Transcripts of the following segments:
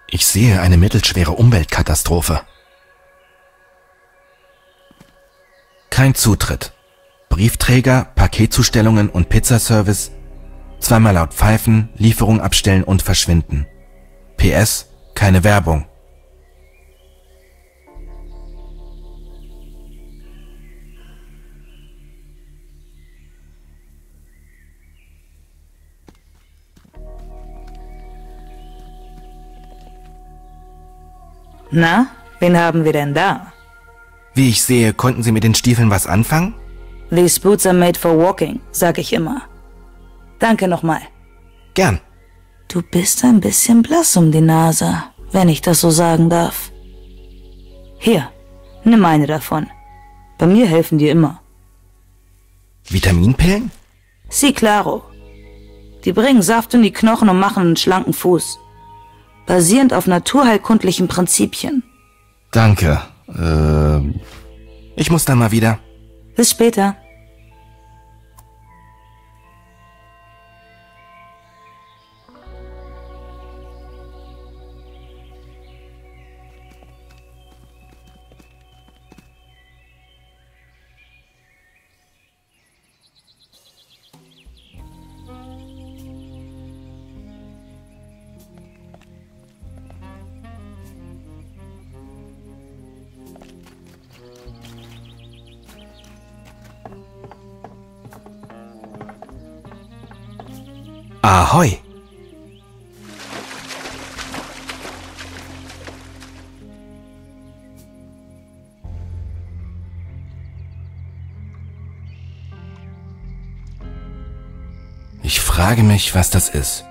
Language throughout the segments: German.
Ich sehe eine mittelschwere Umweltkatastrophe. Kein Zutritt. Briefträger, Paketzustellungen und Pizzaservice. Zweimal laut pfeifen, Lieferung abstellen und verschwinden. PS, keine Werbung. Na, wen haben wir denn da? Wie ich sehe, konnten Sie mit den Stiefeln was anfangen? These boots are made for walking, sag ich immer. Danke nochmal. Gern. Du bist ein bisschen blass um die Nase, wenn ich das so sagen darf. Hier, nimm eine davon. Bei mir helfen die immer. Vitaminpillen? Sí, claro. Die bringen Saft in die Knochen und machen einen schlanken Fuß. Basierend auf naturheilkundlichen Prinzipien. Danke. Ich muss dann mal wieder. Bis später. Ahoi! Ich frage mich, was das ist.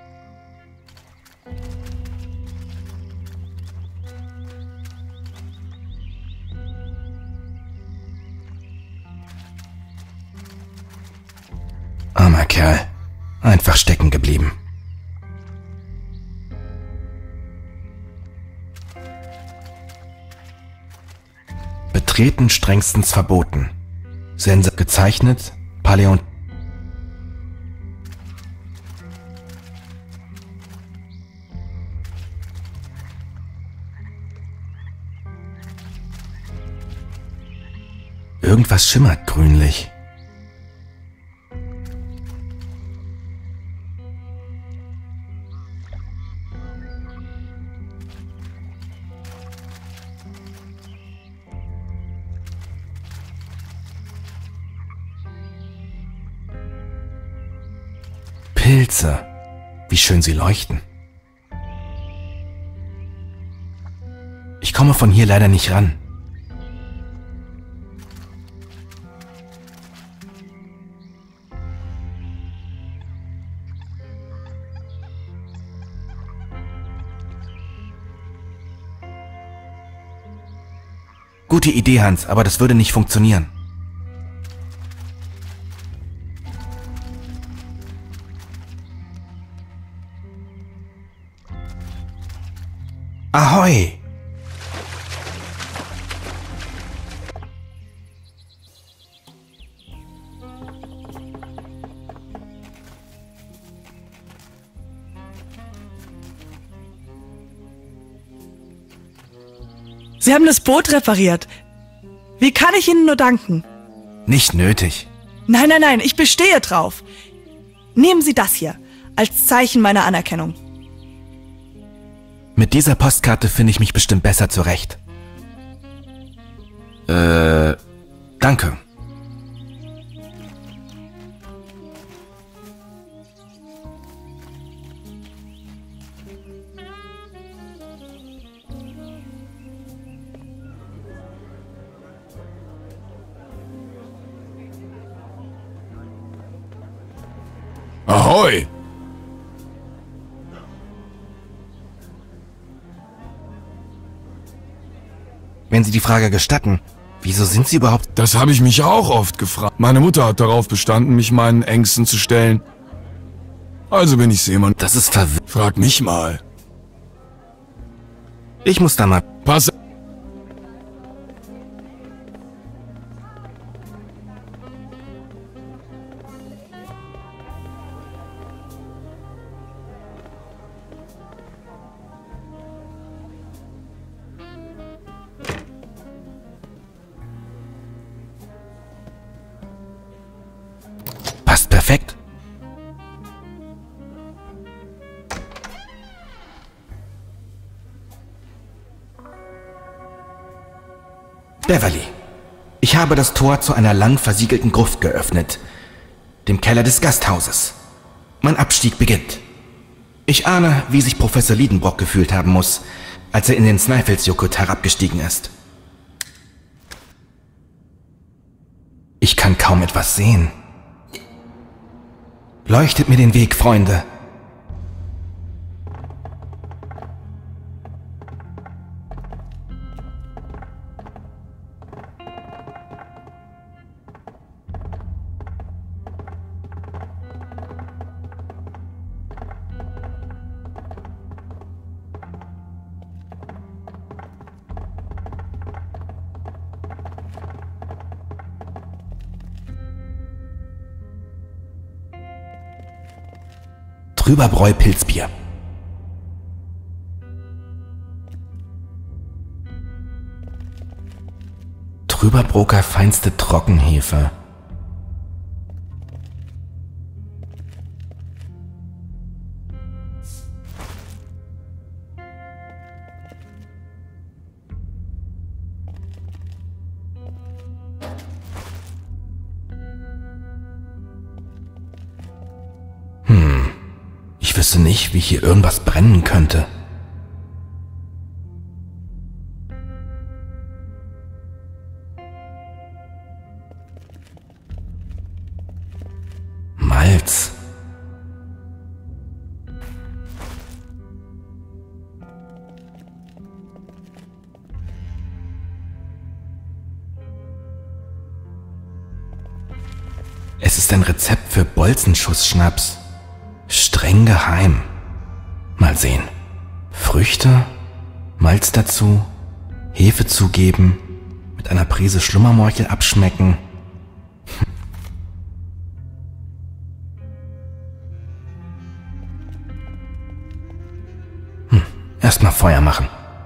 Armer Kerl. Einfach stecken geblieben. Betreten strengstens verboten. Sensor gezeichnet, Paläont... Irgendwas schimmert grünlich. Pilze. Wie schön sie leuchten. Ich komme von hier leider nicht ran. Gute Idee, Hans, aber das würde nicht funktionieren. Ahoi! Sie haben das Boot repariert. Wie kann ich Ihnen nur danken? Nicht nötig. Nein, nein, nein, ich bestehe drauf. Nehmen Sie das hier als Zeichen meiner Anerkennung. Mit dieser Postkarte finde ich mich bestimmt besser zurecht. Danke. Ahoi! Wenn Sie die Frage gestatten, wieso sind Sie überhaupt... Das habe ich mich auch oft gefragt. Meine Mutter hat darauf bestanden, mich meinen Ängsten zu stellen. Also bin ich Seemann. Das ist verwirrend. Frag mich mal. Ich muss da mal... Pass. Perfekt. Beverly, ich habe das Tor zu einer lang versiegelten Gruft geöffnet, dem Keller des Gasthauses. Mein Abstieg beginnt. Ich ahne, wie sich Professor Liedenbrock gefühlt haben muss, als er in den Snæfellsjökull herabgestiegen ist. Ich kann kaum etwas sehen. Leuchtet mir den Weg, Freunde. Trüberbräu Pilzbier. Trüberbroker feinste Trockenhefe. Ich wüsste nicht, wie hier irgendwas brennen könnte. Malz. Es ist ein Rezept für Bolzenschussschnaps. Streng geheim. Mal sehen. Früchte, Malz dazu, Hefe zugeben, mit einer Prise Schlummermorchel abschmecken. Erstmal Feuer machen.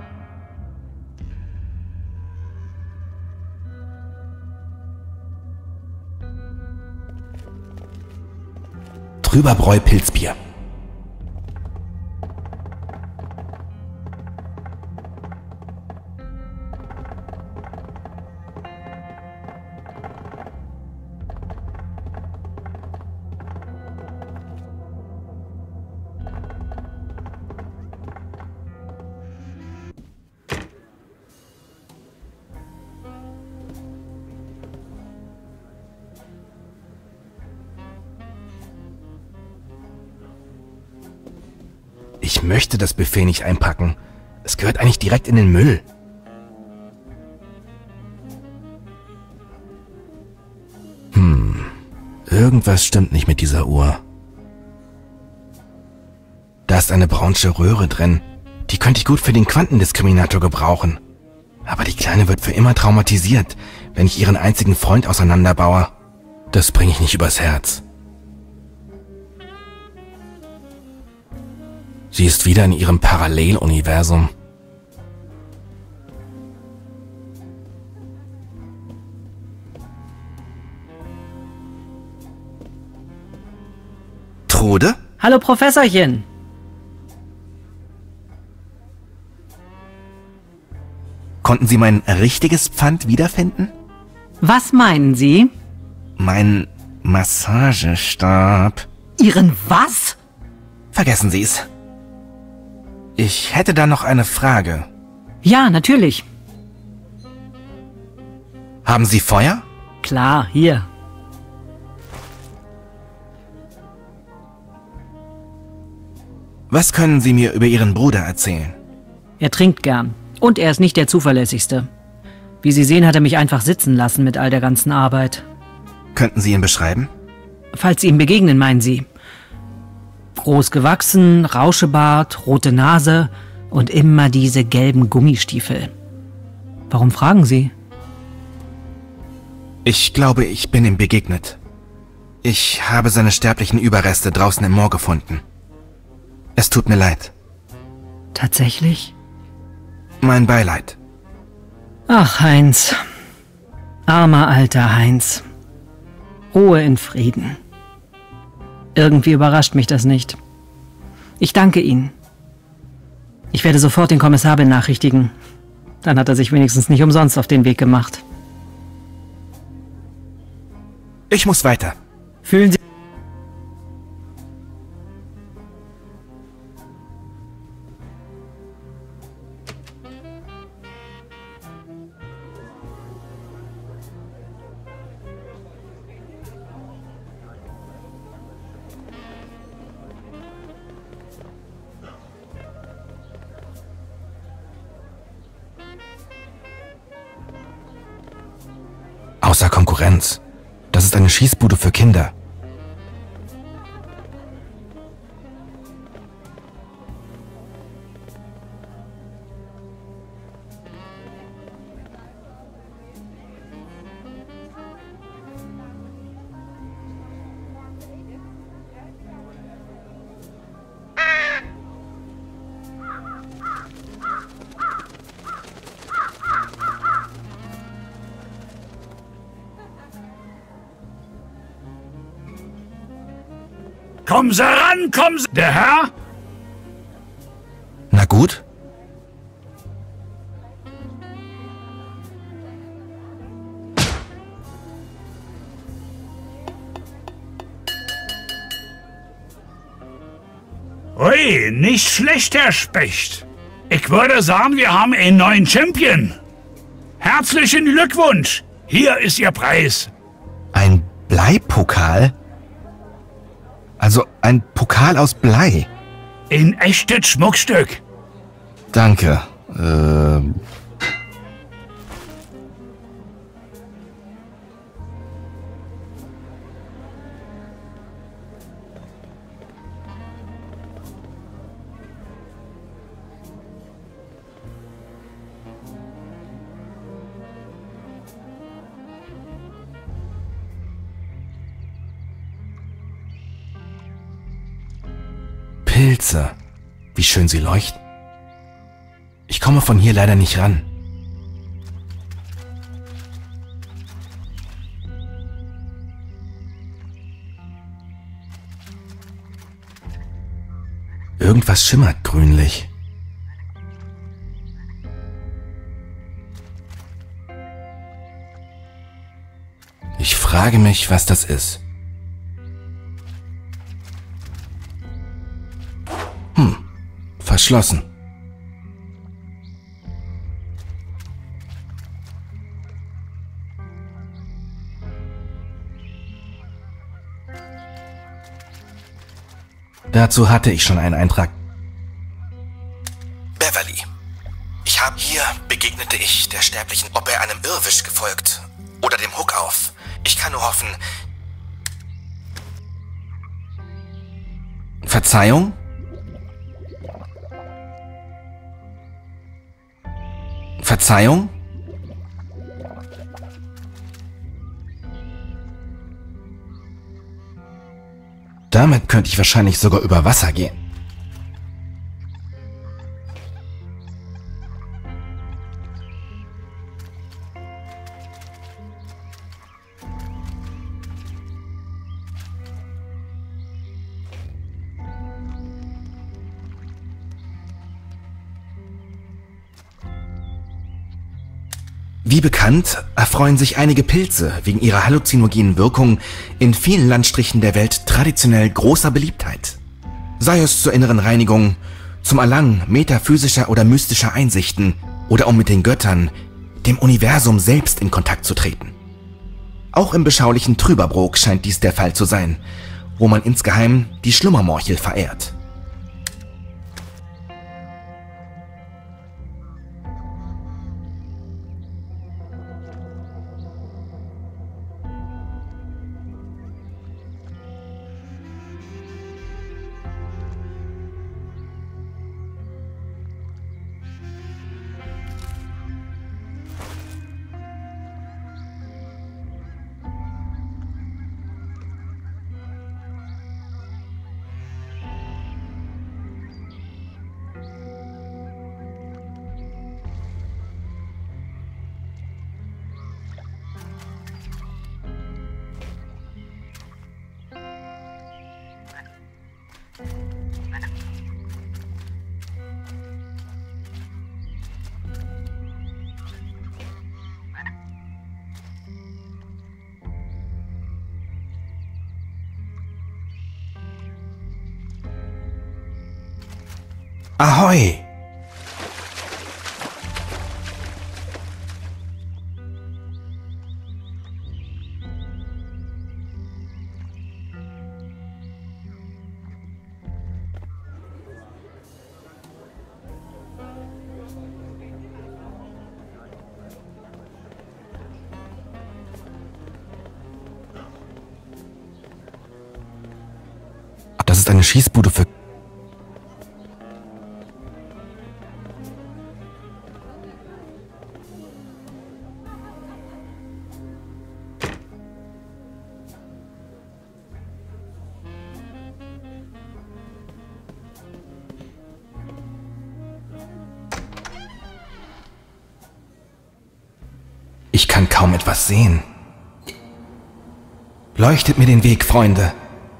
Trüberbräu Pilzbier. Ich möchte das Buffet nicht einpacken. Es gehört eigentlich direkt in den Müll. Irgendwas stimmt nicht mit dieser Uhr. Da ist eine braunsche Röhre drin. Die könnte ich gut für den Quantendiskriminator gebrauchen. Aber die Kleine wird für immer traumatisiert, wenn ich ihren einzigen Freund auseinanderbaue. Das bringe ich nicht übers Herz. Sie ist wieder in ihrem Paralleluniversum. Trude? Hallo, Professorchen. Konnten Sie mein richtiges Pfand wiederfinden? Was meinen Sie? Mein Massagestab. Ihren was? Vergessen Sie es. Ich hätte da noch eine Frage. Ja, natürlich. Haben Sie Feuer? Klar, hier. Was können Sie mir über Ihren Bruder erzählen? Er trinkt gern. Und er ist nicht der Zuverlässigste. Wie Sie sehen, hat er mich einfach sitzen lassen mit all der ganzen Arbeit. Könnten Sie ihn beschreiben? Falls Sie ihm begegnen, meinen Sie? Groß gewachsen, Rauschebart, rote Nase und immer diese gelben Gummistiefel. Warum fragen Sie? Ich glaube, ich bin ihm begegnet. Ich habe seine sterblichen Überreste draußen im Moor gefunden. Es tut mir leid. Tatsächlich? Mein Beileid. Ach, Heinz. Armer alter Heinz. Ruhe in Frieden. Irgendwie überrascht mich das nicht. Ich danke Ihnen. Ich werde sofort den Kommissar benachrichtigen. Dann hat er sich wenigstens nicht umsonst auf den Weg gemacht. Ich muss weiter. Fühlen Sie... Außer Konkurrenz. Das ist eine Schießbude für Kinder. Kommen Sie ran, kommen Sie... Der Herr? Na gut. Ui, nicht schlecht, Herr Specht. Ich würde sagen, wir haben einen neuen Champion. Herzlichen Glückwunsch. Hier ist Ihr Preis. Ein Bleipokal? Also ein Pokal aus Blei. Ein echtes Schmuckstück. Danke. Pilze. Wie schön sie leuchten. Ich komme von hier leider nicht ran. Irgendwas schimmert grünlich. Ich frage mich, was das ist. Verschlossen. Dazu hatte ich schon einen Eintrag. Beverly. Hier begegnete ich der Sterblichen, ob er einem Irrwisch gefolgt oder dem Hook auf. Ich kann nur hoffen. Verzeihung? Verzeihung? Damit könnte ich wahrscheinlich sogar über Wasser gehen. Wie bekannt, erfreuen sich einige Pilze wegen ihrer halluzinogenen Wirkung in vielen Landstrichen der Welt traditionell großer Beliebtheit. Sei es zur inneren Reinigung, zum Erlangen metaphysischer oder mystischer Einsichten oder um mit den Göttern, dem Universum selbst in Kontakt zu treten. Auch im beschaulichen Trüberbrook scheint dies der Fall zu sein, wo man insgeheim die Schlummermorchel verehrt. Ahoi! Das ist eine Schießbude für... Ich kann kaum etwas sehen. Leuchtet mir den Weg, Freunde.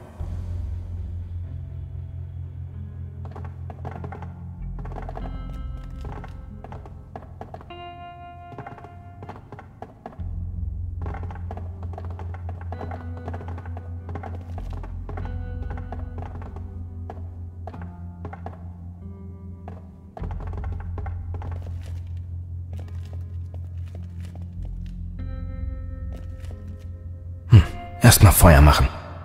Erstmal Feuer machen.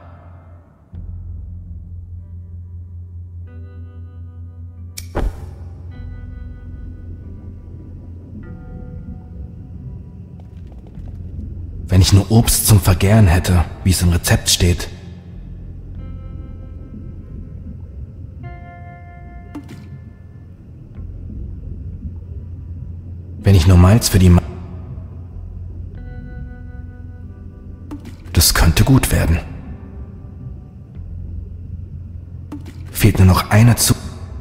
Wenn ich nur Obst zum Vergären hätte, wie es im Rezept steht. Wenn ich nur Malz für die... Das könnte gut werden. Fehlt nur noch einer zu...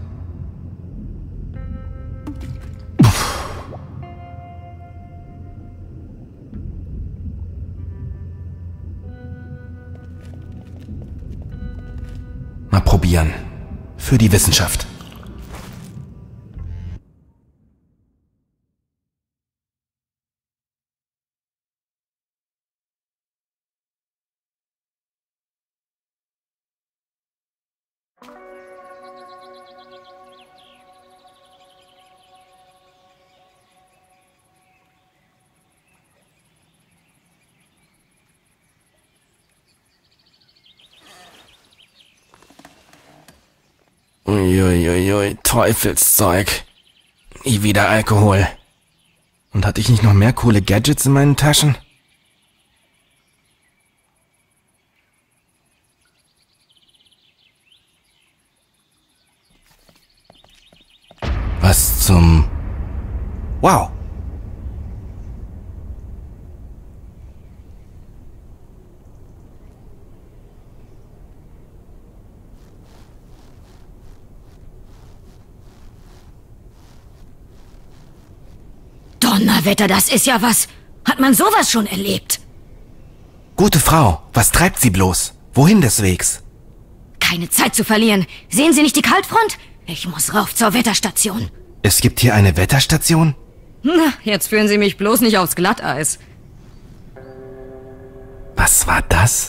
Mal probieren. Für die Wissenschaft. Uiuiui, Teufelszeug. Nie wieder Alkohol. Und hatte ich nicht noch mehr coole Gadgets in meinen Taschen? Was zum... Wow! Donnerwetter, das ist ja was. Hat man sowas schon erlebt? Gute Frau, was treibt sie bloß? Wohin deswegs? Keine Zeit zu verlieren. Sehen Sie nicht die Kaltfront? Ich muss rauf zur Wetterstation. Es gibt hier eine Wetterstation? Na, jetzt führen Sie mich bloß nicht aufs Glatteis. Was war das?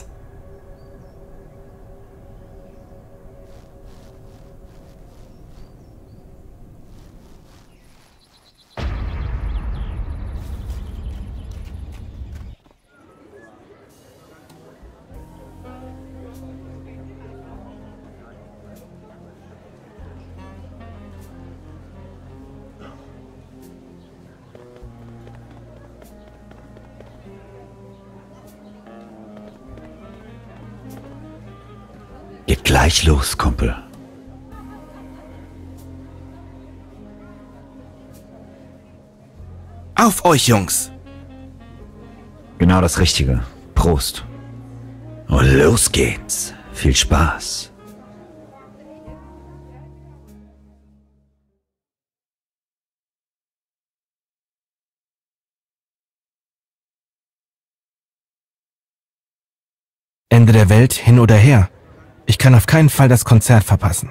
Geht gleich los, Kumpel. Auf euch, Jungs! Genau das Richtige. Prost. Und los geht's. Viel Spaß. Ende der Welt, hin oder her. Ich kann auf keinen Fall das Konzert verpassen.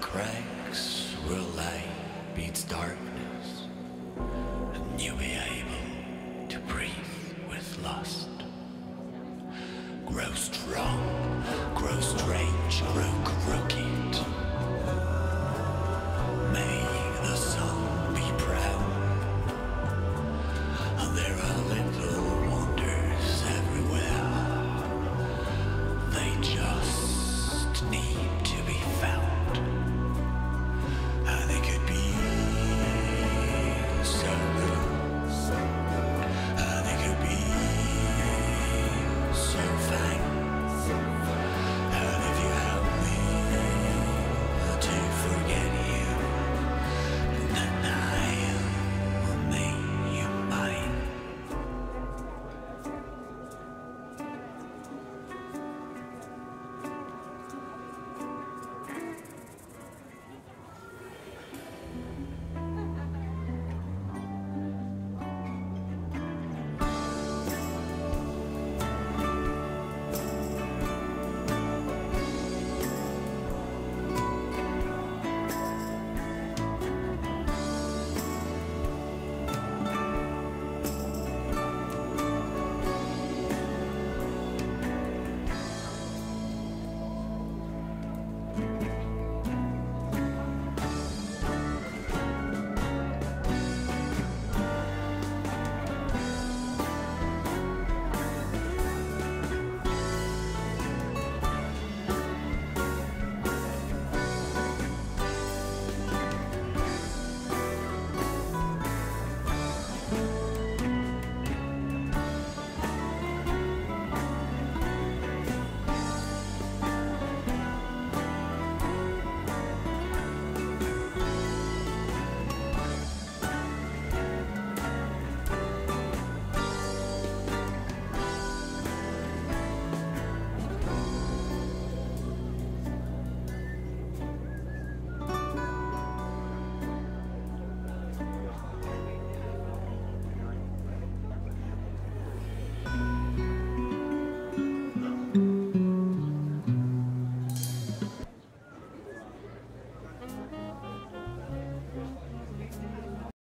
cracks where light beats darkness, and you'll be able to breathe with lust. Grow strong, grow strange, grow crooked. May the sun be proud. There are little wonders everywhere. They just need to be found.